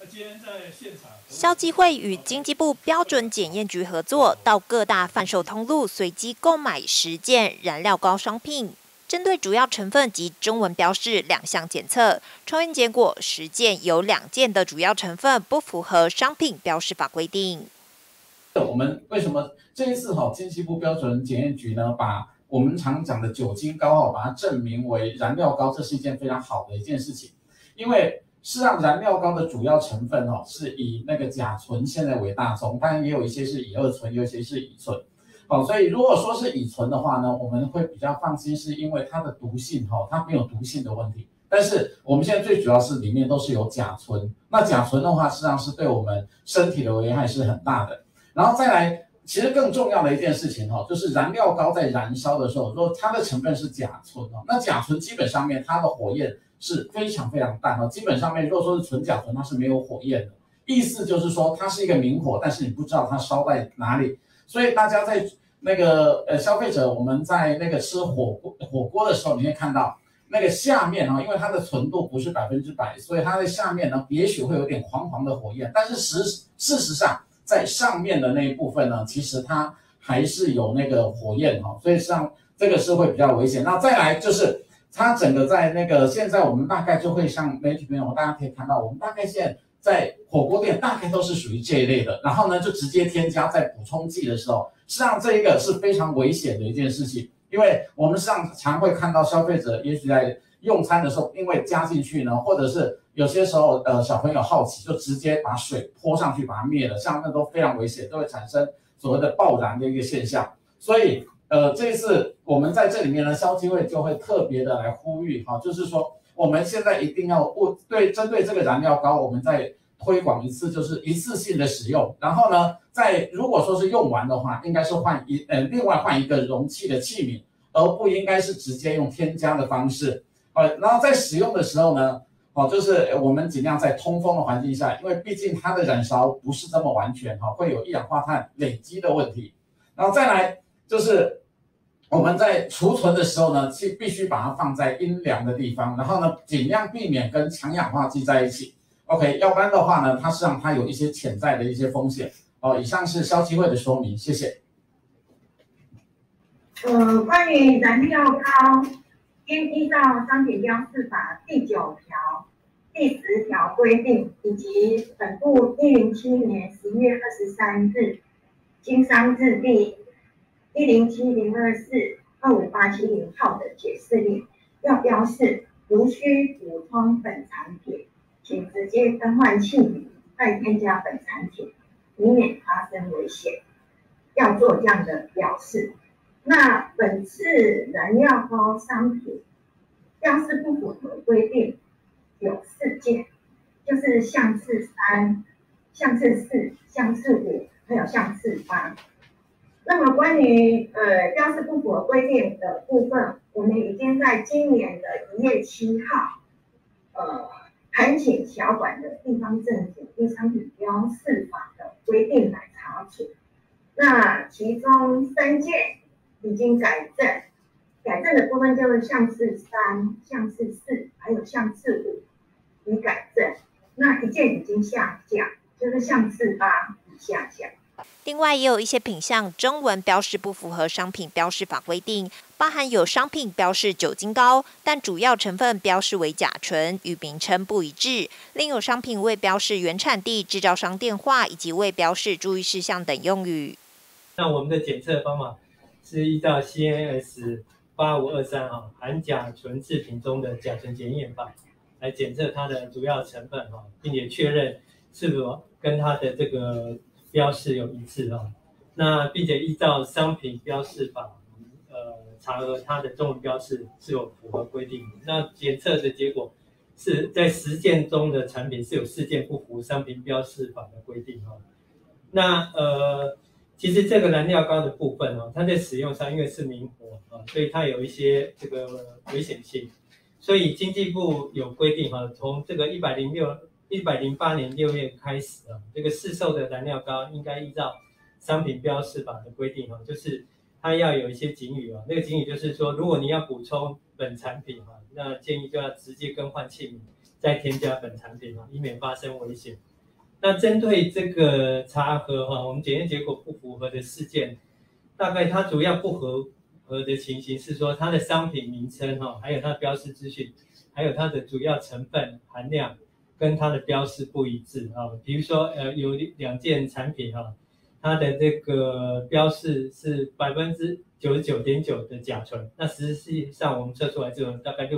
今天在现场， 消基会与经济部标准检验局合作，到各大贩售通路随机购买10件燃料膏商品，针对主要成分及中文标示2项检测，抽验结果10件有2件的主要成分不符合商品标示法规定。 我们为什么这一次经济部标准检验局呢，把我们常讲的酒精膏把它证明为燃料膏，这是一件非常好的一件事情，因为事实上燃料膏的主要成分是以那个甲醇现在为大宗，当然也有一些是乙二醇，有一些是乙醇。所以如果说是乙醇的话呢，我们会比较放心，是因为它的毒性它没有毒性的问题。但是我们现在最主要是里面都是有甲醇，那甲醇的话，实际上是对我们身体的危害是很大的。然后再来，其实更重要的一件事情就是燃料膏在燃烧的时候，如果它的成分是甲醇那甲醇基本上面它的火焰是非常非常淡基本上面如果说是纯甲醇，它是没有火焰的，意思就是说它是一个明火，但是你不知道它烧在哪里。所以大家在那个消费者，我们在那个吃火锅的时候，你会看到那个下面因为它的纯度不是100%，所以它的下面呢也许会有点黄黄的火焰，但是事实上在上面的那一部分呢，其实它还是有那个火焰所以实际上这个是会比较危险。那再来就是它整个在那个现在我们大概就会像媒体朋友大家可以看到，我们大概现在在火锅店大概都是属于这一类的，然后呢就直接添加在补充剂的时候，实际上这一个是非常危险的一件事情，因为我们实际上常会看到消费者也许在用餐的时候，因为加进去呢，或者是有些时候小朋友好奇就直接把水泼上去把它灭了，像那都非常危险，都会产生所谓的爆燃的一个现象。所以这一次我们在这里面呢，消基会就会特别的来呼吁就是说我们现在一定要针对这个燃料膏，我们再推广一次，就是一次性的使用。然后呢，如果说是用完的话，应该是另外换一个容器的器皿，而不应该是直接用添加的方式。然后在使用的时候呢，就是我们尽量在通风的环境下，因为毕竟它的燃烧不是这么完全会有一氧化碳累积的问题。然后再来就是我们在储存的时候呢，必须把它放在阴凉的地方，然后呢尽量避免跟强氧化剂在一起。OK， 要不然的话呢，它实际上它有一些潜在的一些风险。以上是消基会的说明，谢谢。 关于燃料膏，应依照商品标示法第9条、第10条规定，以及本部107年11月23日经商字第107-024-25870号的解释令，要标示无需补充本产品，请直接更换器皿，再添加本产品，以免发生危险。要做这样的表示。那本次燃料膏商品标示不符合规定有4件，就是项次3、项次4、项次5，还有项次8。那么关于标示不符合规定的部分，我们已经在今年的1月7号，函请辖管的地方政府对商品标示法的规定来查处。那其中3件已经改正的部分就是项次3、项次4，还有项次5已改正。那1件已经下架，就是项次8已下架。 另外，也有一些品项中文标示不符合商品标示法规定，包含有商品标示酒精膏，但主要成分标示为甲醇，与名称不一致；另有商品未标示原产地、制造商电话以及未标示注意事项等用语。 那我们的检测方法是依照 CNS 8523含甲醇制品中的甲醇检验法来检测它的主要成分并且确认是否跟它的这个标示有一致那并且依照商品标示法查核它的中文标示是有符合规定的。那检测的结果是在10件中的产品是有4件不符商品标示法的规定那其实这个燃料膏的部分它在使用上因为是明火所以它有一些这个危险性，所以经济部有规定从这个108年6月开始这个市售的燃料膏应该依照商品标示法的规定就是它要有一些警语那个警语就是说，如果你要补充本产品那建议就要直接更换器皿，再添加本产品以免发生危险。 那针对这个查核我们检验结果不符合的事件，大概它主要不符合的情形是说它的商品名称还有它的标示资讯，还有它的主要成分含量跟它的标示不一致比如说有2件产品它的这个标示是99.9%的甲醇，那实际上我们测出来只有大概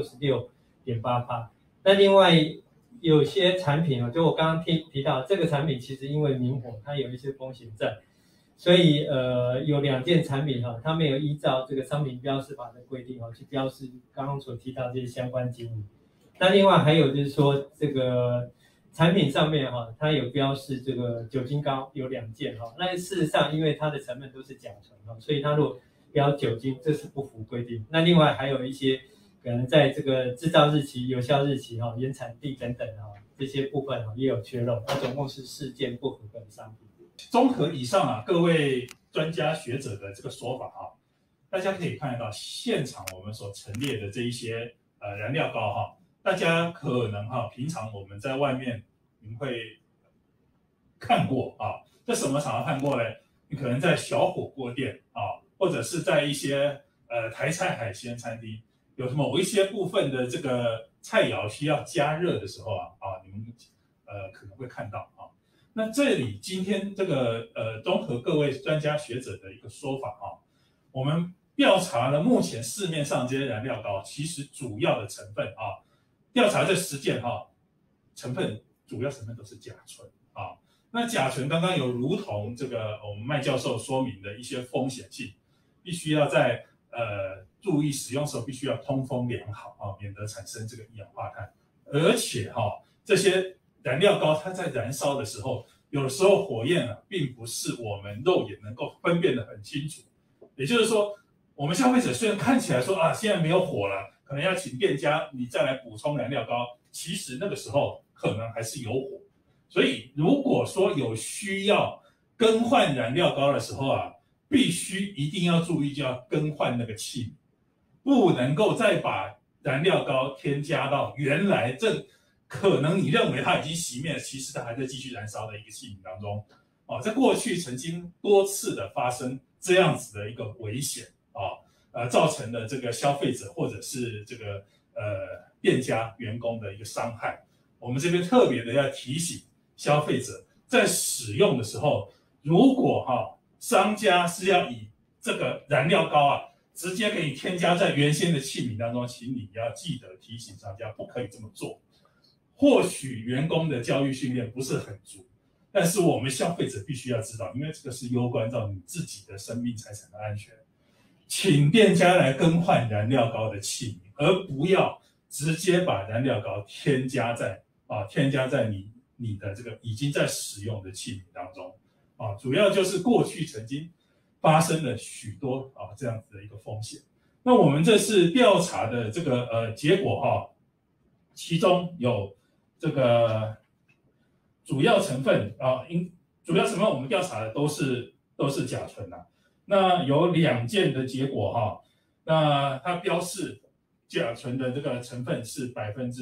66.8%。那另外有些产品就我刚刚提到这个产品其实因为明火它有一些风险在，所以有2件产品它没有依照这个商品标示法的规定去标示刚刚所提到这些相关经理。那另外还有就是说这个产品上面它有标示这个酒精膏有2件那事实上因为它的成分都是甲醇所以它如果标酒精这是不符规定。那另外还有一些可能在这个制造日期、有效日期原产地等等这些部分也有缺漏，那总共是4件不符合的商品。 综合以上各位专家学者的这个说法大家可以看得到现场我们所陈列的这一些燃料膏大家可能平常我们在外面你会看过在什么场合看过呢？你可能在小火锅店或者是在一些台菜海鲜餐厅，有某一些部分的这个菜肴需要加热的时候你们可能会看到那这里今天这个综合各位专家学者的一个说法我们调查了目前市面上这些燃料膏，其实主要的成分调查这10件主要成分都是甲醇那甲醇刚刚有如同这个我们麦教授说明的一些风险性，必须要在注意使用时候必须要通风良好免得产生这个一氧化碳。而且这些燃料膏它在燃烧的时候，有的时候火焰并不是我们肉眼能够分辨得很清楚。也就是说，我们消费者虽然看起来说现在没有火了，可能要请店家你再来补充燃料膏，其实那个时候可能还是有火。所以如果说有需要更换燃料膏的时候必须一定要注意，就要更换那个器皿，不能够再把燃料膏添加到原来可能你认为它已经熄灭了，其实它还在继续燃烧的一个器皿当中在过去曾经多次的发生这样子的一个危险造成了这个消费者或者是这个店家员工的一个伤害。我们这边特别的要提醒消费者，在使用的时候，如果商家是要以这个燃料膏直接给你添加在原先的器皿当中，请你要记得提醒商家不可以这么做。或许员工的教育训练不是很足，但是我们消费者必须要知道，因为这个是攸关到你自己的生命财产的安全。请店家来更换燃料膏的器皿，而不要直接把燃料膏添加在你的这个已经在使用的器皿当中主要就是过去曾经发生了许多这样子的一个风险。那我们这次调查的这个结果其中有这个主要成分主要成分我们调查的都是甲醇那有2件的结果那它标示甲醇的这个成分是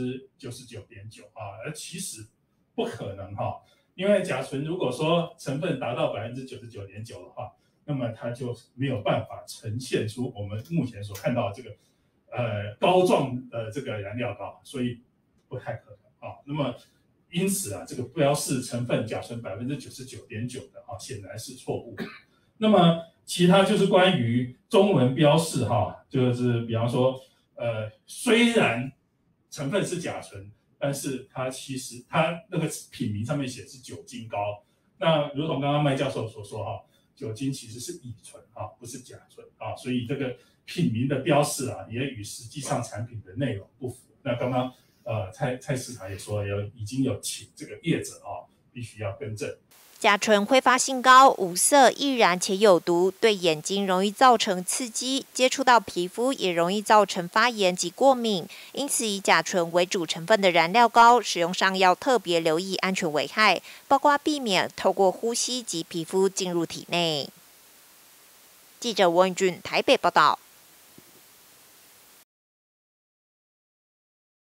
99.9%而其实不可能因为甲醇如果说成分达到99.9%的话，那么它就没有办法呈现出我们目前所看到的这个膏状的这个燃料膏，所以不太可能那么因此这个标示成分甲醇99.9%的显然是错误。那么其他就是关于中文标示就是比方说虽然成分是甲醇，但是它其实它那个品名上面写是酒精膏。那如同刚刚麦教授所说酒精其实是乙醇不是甲醇所以这个品名的标示也与实际上产品的内容不符。那刚刚蔡市长也说已经有请这个业者必须要更正。 甲醇挥发性高，无色、易燃且有毒，对眼睛容易造成刺激，接触到皮肤也容易造成发炎及过敏。因此，以甲醇为主成分的燃料膏，使用上要特别留意安全危害，包括避免透过呼吸及皮肤进入体内。记者温俊台北报道。